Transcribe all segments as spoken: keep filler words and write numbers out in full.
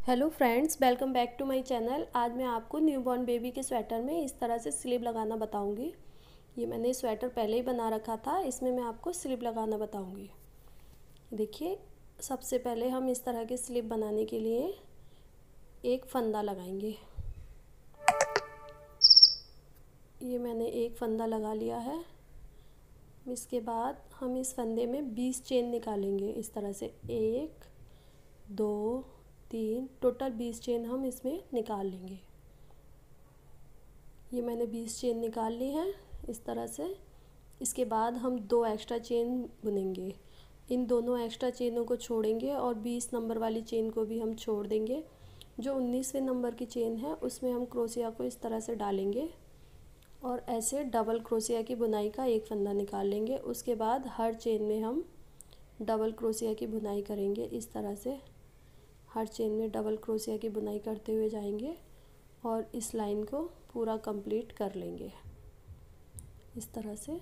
Hello friends, welcome back to my channel. आज मैं आपको न्यूबॉर्न बेबी के स्वेटर में इस तरह से स्लीव लगाना बताऊंगी। ये मैंने स्वेटर पहले ही बना रखा था, इसमें मैं आपको स्लीव लगाना बताऊंगी। देखिए, सबसे पहले हम इस तरह के स्लीव बनाने के लिए एक फंदा लगाएंगे। ये मैंने एक फंदा लगा लिया है। इसके बाद हम इस फंदे में बीस चेन निकालेंगे। इस तरह से एक, दो, तीन, टोटल बीस चेन हम इसमें निकाल लेंगे। ये मैंने बीस चेन निकाल ली हैं इस तरह से। इसके बाद हम दो एक्स्ट्रा चेन बुनेंगे। इन दोनों एक्स्ट्रा चेनों को छोड़ेंगे और बीस नंबर वाली चेन को भी हम छोड़ देंगे। जो उन्नीसवें नंबर की चेन है उसमें हम क्रोशिया को इस तरह से डालेंगे और ऐसे डबल क्रोशिया की बुनाई का एक फंदा निकाल लेंगे। उसके बाद हर चेन में हम डबल क्रोशिया की बुनाई करेंगे। इस तरह से हर चेन में डबल क्रोशिया की बुनाई करते हुए जाएंगे और इस लाइन को पूरा कंप्लीट कर लेंगे। इस तरह से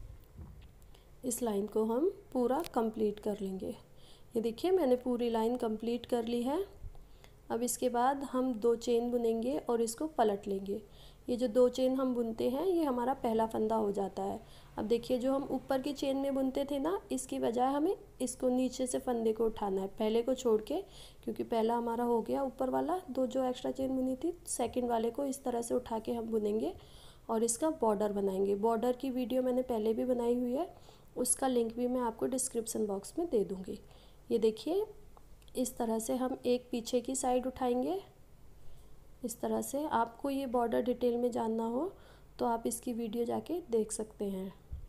इस लाइन को हम पूरा कंप्लीट कर लेंगे। ये देखिए, मैंने पूरी लाइन कंप्लीट कर ली है। अब इसके बाद हम दो चेन बुनेंगे और इसको पलट लेंगे। ये जो दो चेन हम बुनते हैं ये हमारा पहला फंदा हो जाता है। अब देखिए, जो हम ऊपर की चेन में बुनते थे ना, इसकी बजाय हमें इसको नीचे से फंदे को उठाना है, पहले को छोड़ के, क्योंकि पहला हमारा हो गया ऊपर वाला। दो जो एक्स्ट्रा चेन बुनी थी, सेकंड वाले को इस तरह से उठा के हम बुनेंगे और इसका बॉर्डर बनाएंगे। बॉर्डर की वीडियो मैंने पहले भी बनाई हुई है, उसका लिंक भी मैं आपको डिस्क्रिप्शन बॉक्स में दे दूँगी। ये देखिए, इस तरह से हम एक पीछे की साइड उठाएंगे। इस तरह से आपको ये बॉर्डर डिटेल में जानना हो तो आप इसकी वीडियो जाके देख सकते हैं।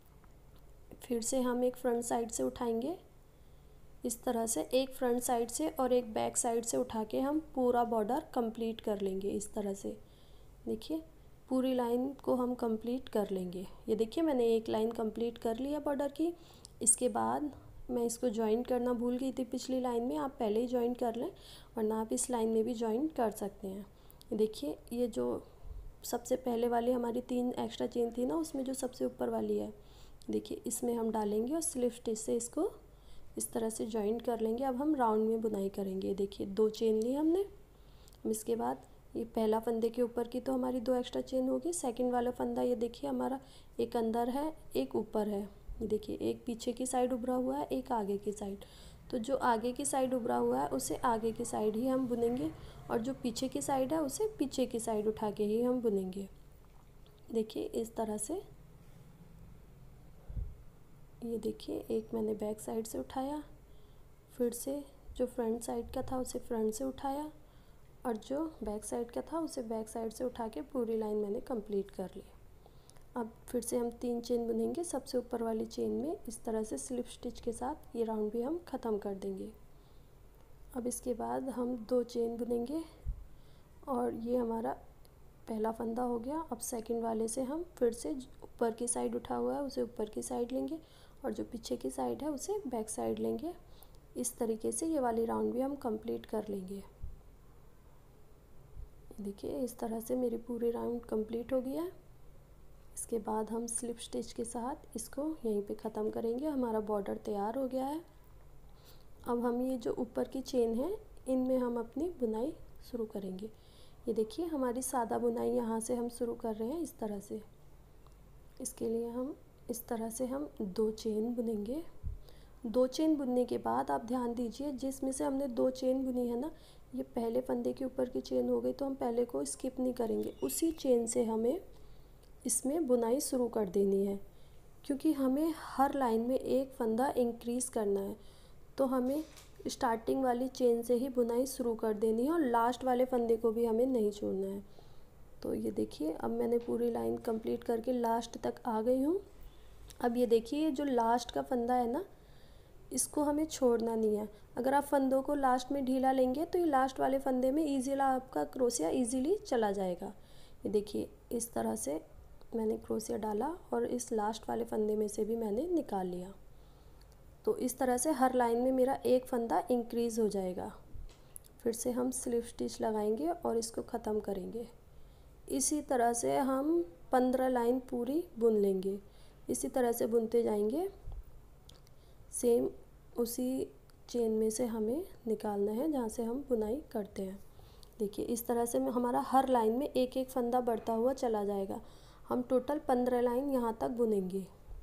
फिर से हम एक फ्रंट साइड से उठाएंगे। इस तरह से एक फ्रंट साइड से और एक बैक साइड से उठा के हम पूरा बॉर्डर कंप्लीट कर लेंगे। इस तरह से देखिए, पूरी लाइन को हम कंप्लीट कर लेंगे। ये देखिए, मैंने एक लाइन कंप्लीट कर लिया बॉर्डर की। इसके बाद मैं इसको ज्वाइन करना भूल गई थी पिछली लाइन में, आप पहले ही ज्वाइन कर लें, वरना आप इस लाइन में भी ज्वाइन कर सकते हैं। देखिए, ये जो सबसे पहले वाली हमारी तीन एक्स्ट्रा चेन थी ना, उसमें जो सबसे ऊपर वाली है, देखिए इसमें हम डालेंगे और स्लिप स्टिच से इसको इस तरह से ज्वाइन कर लेंगे। अब हम राउंड में बुनाई करेंगे। देखिए, दो चेन ली हमने। इसके बाद ये पहला फंदे के ऊपर की तो हमारी दो एक्स्ट्रा चेन होगी। सेकंड वाला फंदा ये देखिए हमारा एक अंदर है, एक ऊपर है। ये देखिए, एक पीछे की साइड उभरा हुआ है, एक आगे की साइड। तो जो आगे की साइड उभरा हुआ है उसे आगे की साइड ही हम बुनेंगे और जो पीछे की साइड है उसे पीछे की साइड उठा के ही हम बुनेंगे। देखिए, इस तरह से। ये देखिए, एक मैंने बैक साइड से उठाया, फिर से जो फ्रंट साइड का था उसे फ्रंट से उठाया और जो बैक साइड का था उसे बैक साइड से उठा के पूरी लाइन मैंने कंप्लीट कर ली। अब फिर से हम तीन चेन बुनेंगे। सबसे ऊपर वाली चेन में इस तरह से स्लिप स्टिच के साथ ये राउंड भी हम ख़त्म कर देंगे। अब इसके बाद हम दो चेन बुनेंगे और ये हमारा पहला फंदा हो गया। अब सेकंड वाले से हम फिर से ऊपर की साइड उठा हुआ है उसे ऊपर की साइड लेंगे और जो पीछे की साइड है उसे बैक साइड लेंगे। इस तरीके से ये वाली राउंड भी हम कंप्लीट कर लेंगे। देखिए, इस तरह से मेरी पूरी राउंड कंप्लीट हो गई है। इसके बाद हम स्लिप स्टिच के साथ इसको यहीं पे ख़त्म करेंगे। हमारा बॉर्डर तैयार हो गया है। अब हम ये जो ऊपर की चेन है इनमें हम अपनी बुनाई शुरू करेंगे। ये देखिए, हमारी सादा बुनाई यहाँ से हम शुरू कर रहे हैं इस तरह से। इसके लिए हम इस तरह से हम दो चेन बुनेंगे। दो चेन बुनने के बाद आप ध्यान दीजिए, जिसमें से हमने दो चेन बुनी है ना, ये पहले फंदे के ऊपर की चेन हो गई, तो हम पहले को स्किप नहीं करेंगे। उसी चेन से हमें इसमें बुनाई शुरू कर देनी है, क्योंकि हमें हर लाइन में एक फंदा इंक्रीज़ करना है। तो हमें स्टार्टिंग वाली चेन से ही बुनाई शुरू कर देनी है और लास्ट वाले फंदे को भी हमें नहीं छोड़ना है। तो ये देखिए, अब मैंने पूरी लाइन कंप्लीट करके लास्ट तक आ गई हूँ। अब ये देखिए, ये जो लास्ट का फंदा है ना, इसको हमें छोड़ना नहीं है। अगर आप फंदों को लास्ट में ढीला लेंगे तो ये लास्ट वाले फंदे में ईजीली आपका क्रोशिया ईजीली चला जाएगा। ये देखिए, इस तरह से मैंने क्रोशिया डाला और इस लास्ट वाले फंदे में से भी मैंने निकाल लिया। तो इस तरह से हर लाइन में मेरा एक फंदा इंक्रीज़ हो जाएगा। फिर से हम स्लिप स्टिच लगाएंगे और इसको ख़त्म करेंगे। इसी तरह से हम पंद्रह लाइन पूरी बुन लेंगे। इसी तरह से बुनते जाएंगे, सेम उसी चेन में से हमें निकालना है जहाँ से हम बुनाई करते हैं। देखिए इस तरह से हमारा हर लाइन में एक एक फंदा बढ़ता हुआ चला जाएगा। हम टोटल पंद्रह लाइन यहाँ तक बुनेंगे।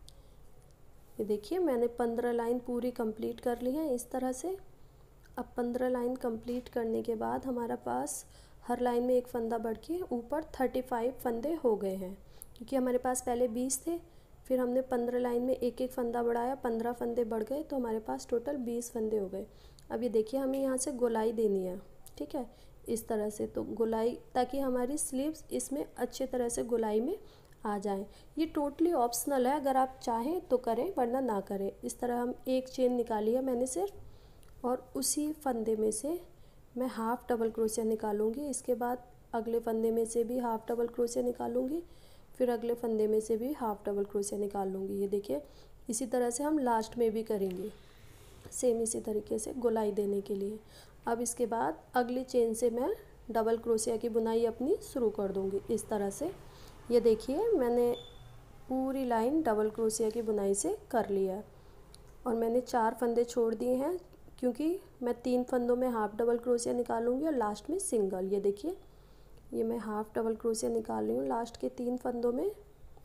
ये देखिए मैंने पंद्रह लाइन पूरी कंप्लीट कर ली है इस तरह से। अब पंद्रह लाइन कंप्लीट करने के बाद हमारे पास हर लाइन में एक फंदा बढ़ के ऊपर पैंतीस फंदे हो गए हैं, क्योंकि हमारे पास पहले बीस थे, फिर हमने पंद्रह लाइन में एक एक फंदा बढ़ाया, पंद्रह फंदे बढ़ गए, तो हमारे पास टोटल बीस फंदे हो गए। अब ये देखिए हमें यहाँ से गोलाई देनी है, ठीक है, इस तरह से। तो गोलाई, ताकि हमारी स्लीव्स इसमें अच्छे तरह से गोलाई में आ जाएं। ये टोटली ऑप्शनल है, अगर आप चाहें तो करें वरना ना करें। इस तरह हम एक चेन निकाली है मैंने सिर्फ, और उसी फंदे में से मैं हाफ़ डबल क्रोशिया निकालूंगी। इसके बाद अगले फंदे में से भी हाफ़ डबल क्रोशिया निकालूंगी, फिर अगले फंदे में से भी हाफ़ डबल क्रोशिया निकाल लूँगी। ये देखिए इसी तरह से हम लास्ट में भी करेंगे, सेम इसी तरीके से गोलाई देने के लिए। अब इसके बाद अगली चेन से मैं डबल क्रोशिया की बुनाई अपनी शुरू कर दूँगी इस तरह से। ये देखिए मैंने पूरी लाइन डबल क्रोशिया की बुनाई से कर लिया है, और मैंने चार फंदे छोड़ दिए हैं, क्योंकि मैं तीन फंदों में हाफ़ डबल क्रोशिया निकालूंगी और लास्ट में सिंगल। ये देखिए ये मैं हाफ़ डबल क्रोशिया निकाल रही हूँ लास्ट के तीन फंदों में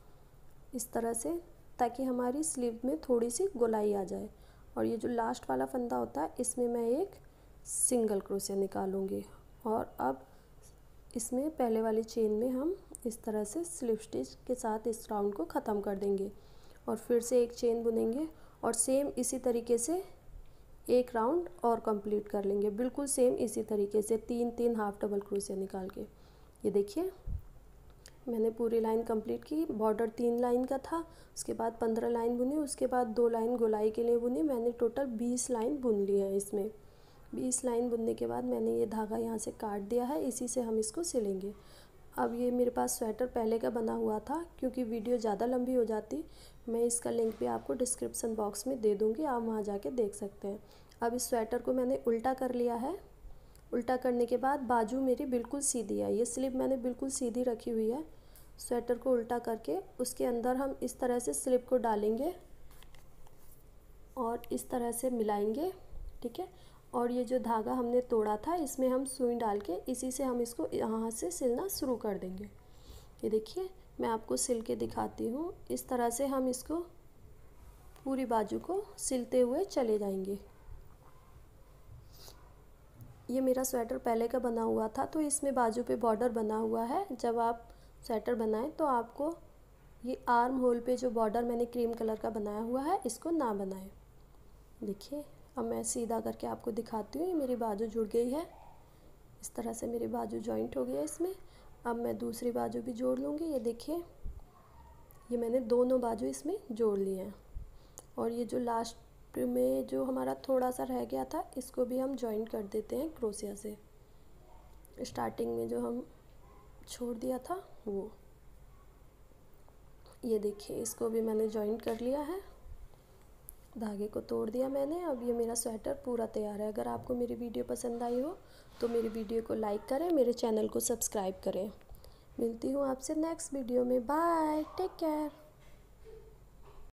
इस तरह से, ताकि हमारी स्लीव में थोड़ी सी गोलाई आ जाए। और ये जो लास्ट वाला फंदा होता है इसमें मैं एक सिंगल क्रोशिया निकालूंगी, और अब इसमें पहले वाली चेन में हम इस तरह से स्लिप स्टिच के साथ इस राउंड को ख़त्म कर देंगे, और फिर से एक चेन बुनेंगे, और सेम इसी तरीके से एक राउंड और कंप्लीट कर लेंगे, बिल्कुल सेम इसी तरीके से तीन तीन हाफ़ डबल क्रोशिया निकाल के। ये देखिए मैंने पूरी लाइन कंप्लीट की। बॉर्डर तीन लाइन का था, उसके बाद पंद्रह लाइन बुनी, उसके बाद दो लाइन गोलाई के लिए बुनी। मैंने टोटल बीस लाइन बुन ली है इसमें। बीस लाइन बुनने के बाद मैंने ये धागा यहाँ से काट दिया है, इसी से हम इसको सिलेंगे। अब ये मेरे पास स्वेटर पहले का बना हुआ था, क्योंकि वीडियो ज़्यादा लंबी हो जाती, मैं इसका लिंक भी आपको डिस्क्रिप्शन बॉक्स में दे दूँगी, आप वहाँ जाके देख सकते हैं। अब इस स्वेटर को मैंने उल्टा कर लिया है। उल्टा करने के बाद बाजू मेरी बिल्कुल सीधी है, ये स्लिप मैंने बिल्कुल सीधी रखी हुई है। स्वेटर को उल्टा करके उसके अंदर हम इस तरह से स्लिप को डालेंगे और इस तरह से मिलाएंगे, ठीक है। और ये जो धागा हमने तोड़ा था इसमें हम सुई डाल के इसी से हम इसको यहाँ से सिलना शुरू कर देंगे। ये देखिए मैं आपको सिल के दिखाती हूँ। इस तरह से हम इसको पूरी बाजू को सिलते हुए चले जाएंगे। ये मेरा स्वेटर पहले का बना हुआ था, तो इसमें बाजू पे बॉर्डर बना हुआ है। जब आप स्वेटर बनाएं तो आपको ये आर्म होल पे जो बॉर्डर मैंने क्रीम कलर का बनाया हुआ है इसको ना बनाएं। देखिए अब मैं सीधा करके आपको दिखाती हूँ। ये मेरी बाजू जुड़ गई है, इस तरह से मेरी बाजू जॉइंट हो गई है इसमें। अब मैं दूसरी बाजू भी जोड़ लूँगी। ये देखिए ये मैंने दोनों बाजू इसमें जोड़ ली हैं, और ये जो लास्ट में जो हमारा थोड़ा सा रह गया था इसको भी हम जॉइंट कर देते हैं क्रोशिया से। स्टार्टिंग में जो हम छोड़ दिया था वो, ये देखिए इसको भी मैंने जॉइंट कर लिया है, धागे को तोड़ दिया मैंने। अब ये मेरा स्वेटर पूरा तैयार है। अगर आपको मेरी वीडियो पसंद आई हो तो मेरी वीडियो को लाइक करें, मेरे चैनल को सब्सक्राइब करें। मिलती हूँ आपसे नेक्स्ट वीडियो में। Bye, take care.